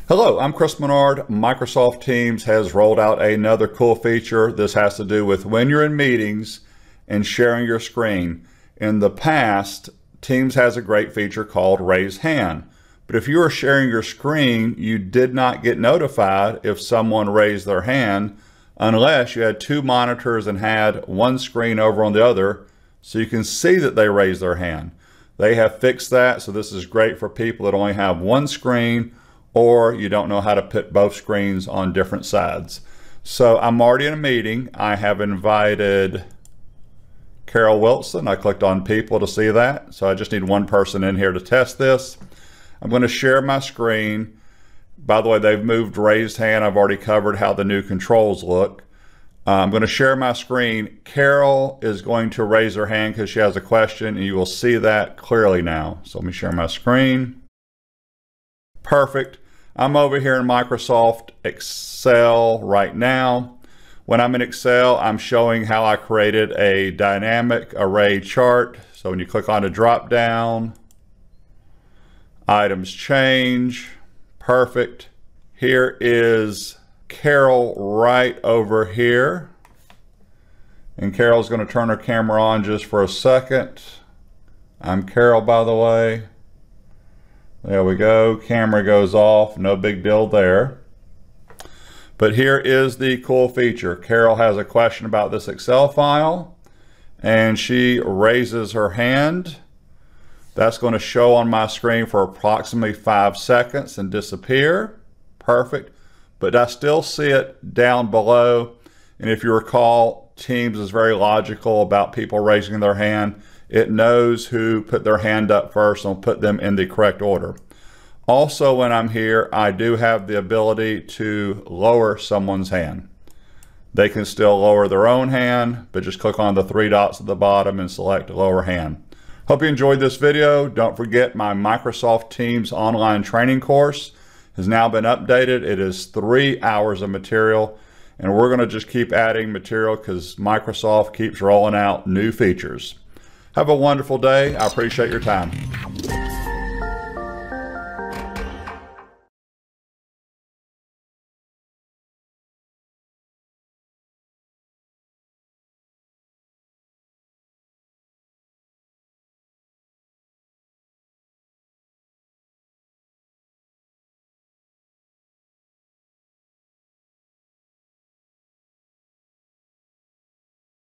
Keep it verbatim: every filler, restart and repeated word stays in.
Hello, I'm Chris Menard. Microsoft Teams has rolled out another cool feature. This has to do with when you're in meetings and sharing your screen. In the past, Teams has a great feature called Raise Hand. But if you were sharing your screen, you did not get notified if someone raised their hand unless you had two monitors and had one screen over on the other so you can see that they raised their hand. They have fixed that, so this is great for people that only have one screen or you don't know how to put both screens on different sides. So I'm already in a meeting. I have invited Carol Wilson. I clicked on people to see that. So I just need one person in here to test this. I'm going to share my screen. By the way, they've moved raised hand. I've already covered how the new controls look. Uh, I'm going to share my screen. Carol is going to raise her hand because she has a question, and you will see that clearly now. So let me share my screen. Perfect. I'm over here in Microsoft Excel right now. When I'm in Excel, I'm showing how I created a dynamic array chart. So when you click on the drop down, items change. Perfect. Here is Carol right over here. And Carol's going to turn her camera on just for a second. I'm Carol, by the way. There we go. Camera goes off. No big deal there. But here is the cool feature. Carol has a question about this Excel file, and she raises her hand. That's going to show on my screen for approximately five seconds and disappear. Perfect. But I still see it down below. And if you recall, Teams is very logical about people raising their hand. It knows who put their hand up first and will put them in the correct order. Also, when I'm here, I do have the ability to lower someone's hand. They can still lower their own hand, but just click on the three dots at the bottom and select lower hand. Hope you enjoyed this video. Don't forget my Microsoft Teams online training course has now been updated. It is three hours of material, and we're going to just keep adding material because Microsoft keeps rolling out new features. Have a wonderful day. I appreciate your time.